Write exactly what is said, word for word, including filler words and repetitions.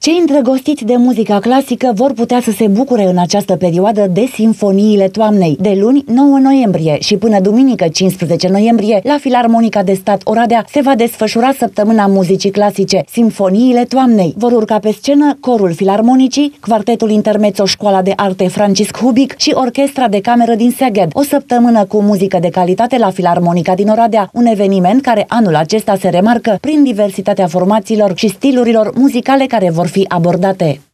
Cei îndrăgostiți de muzica clasică vor putea să se bucure în această perioadă de Sinfoniile Toamnei, de luni nouă noiembrie și până duminică cincisprezece noiembrie, la Filarmonica de Stat Oradea se va desfășura săptămâna muzicii clasice, Sinfoniile Toamnei. Vor urca pe scenă corul Filarmonicii, Quartetul Intermezzo Școala de Arte Francisc Hubic și Orchestra de Cameră din Szeged. O săptămână cu muzică de calitate la Filarmonica din Oradea, un eveniment care anul acesta se remarcă prin diversitatea formațiilor și stilurilor muzicale care vor fi abordate.